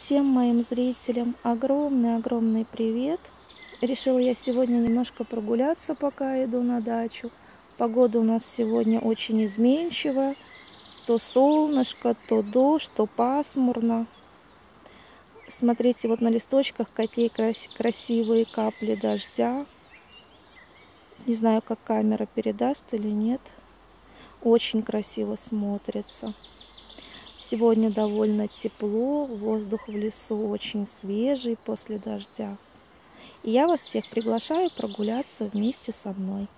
Всем моим зрителям огромный привет! Решила я сегодня немножко прогуляться, пока иду на дачу. Погода у нас сегодня очень изменчивая. То солнышко, то дождь, то пасмурно. Смотрите, вот на листочках какие красивые капли дождя. Не знаю, как камера передаст или нет. Очень красиво смотрится. Сегодня довольно тепло, воздух в лесу очень свежий после дождя. И я вас всех приглашаю прогуляться вместе со мной.